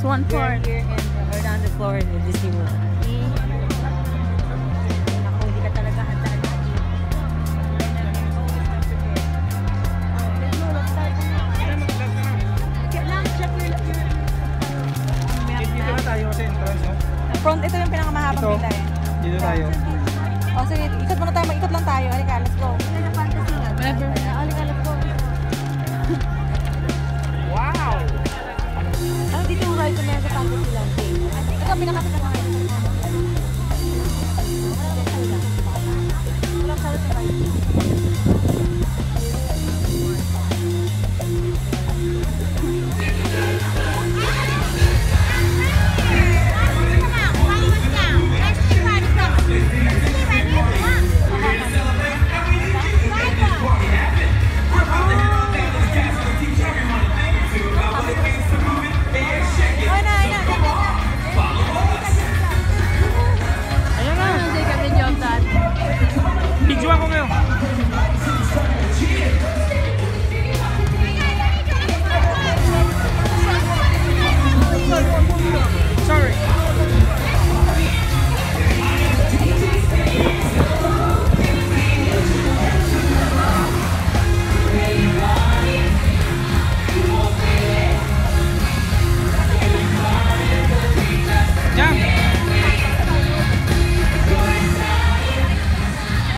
one part. Here in Orlando, Florida, Disney World. Ako, hindi ka talaga handaan na. Dito na tayo sa entrance, no? Front, ito yung pinakamahabang pila eh. Dito tayo. O sige, ikot muna tayo, mag-ikot lang tayo. Halika, let's go. Whenever, halika, let's go. Wow! Ano dito yung ride ko meron sa fantasy land? Ito ang pinakapit na